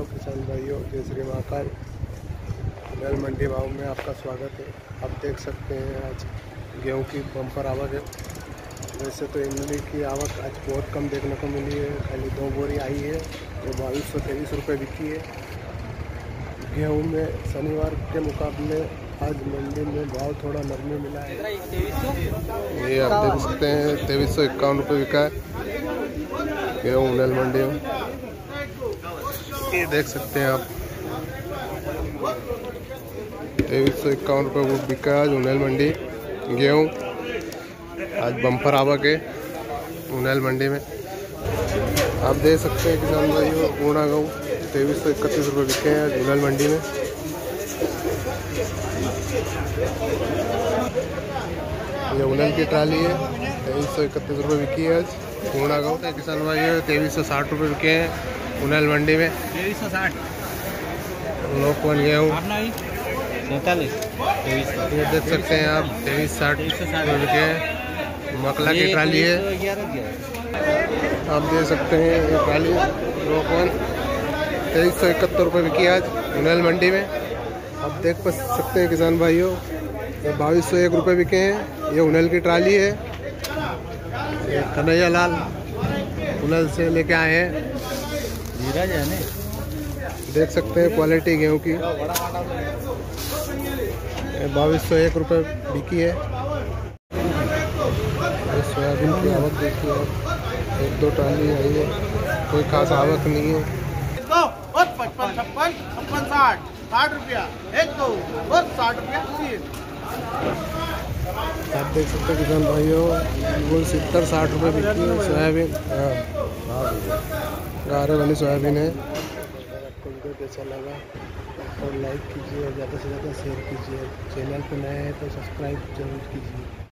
Hello किसान भाइयों, जय श्री महाकाल। बैल मंडी भाव में आपका स्वागत है। आप देख सकते हैं आज गेहूं की बम्पर आवक है। वैसे तो इमली की आवक आज बहुत कम देखने को मिली है, खाली 2 बोरी आई है जो 2223 रुपये बिकी है। गेहूं में शनिवार के मुकाबले आज मंडी में भाव थोड़ा नरमी मिला है। ये आप देख सकते हैं 2351 रुपये बिका है गेहूं उनेल मंडी में। ये देख सकते हैं आप 2351 रुपये वो बिका आज उनेल मंडी गेहूँ। आज बम्पर आवक है उनेल मंडी में। आप देख सकते हैं किसान भाइयों, पूर्णा गेहूँ 2331 रुपये बिके हैं आज उनेल मंडी में। ये उनेल की ट्राली है, 2331 रुपये बिकी है आज पूर्णा गेहूँ। किसान भाइयों 2360 रुपये बिके हैं उनेल मंडी में। 2360 लोकवन गेहूँ 47 ये देख सकते हैं आप 2360 रुपये के। मकला की ट्राली है, आप देख सकते हैं ये ट्राली लोकवन 2371 रुपये बिकी आज उनेल मंडी में। आप देख सकते हैं किसान भाइयों, ये 2201 रुपये बिके हैं। ये उनेल की ट्राली है, ये कन्हैया लाल उनेल से लेके आए हैं। देख सकते हैं क्वालिटी गेहूं की 2201 रुपये बिकी है। सोयाबीन की आवक देखिए आप, 1-2 ट्राली आई है, कोई खास आवक नहीं है। 55 56 56 60 रुपया 1-2 और 60 रुपया 3। आप देख सकते हैं किसान भाइयों, वो 70-60 रुपये बिकी है सोयाबीन। गारे वाली सोयाबीन है। आपको वीडियो कैसा लगा और लाइक कीजिए, ज़्यादा से ज़्यादा शेयर कीजिए। चैनल पर नए हैं तो सब्सक्राइब जरूर कीजिए।